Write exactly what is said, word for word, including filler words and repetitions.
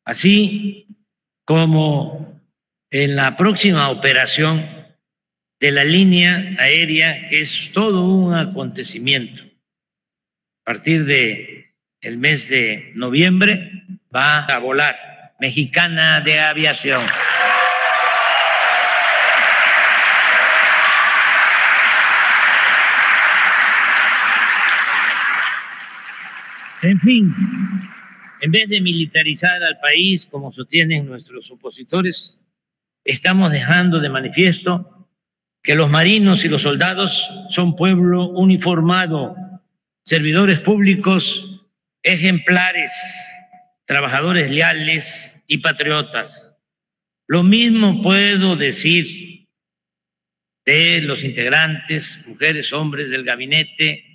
así como en la próxima operación de la línea aérea, que es todo un acontecimiento. A partir de el mes de noviembre va a volar Mexicana de Aviación. En fin, en vez de militarizar al país como sostienen nuestros opositores, estamos dejando de manifiesto que los marinos y los soldados son pueblo uniformado, servidores públicos ejemplares, trabajadores leales y patriotas. Lo mismo puedo decir de los integrantes, mujeres, hombres del gabinete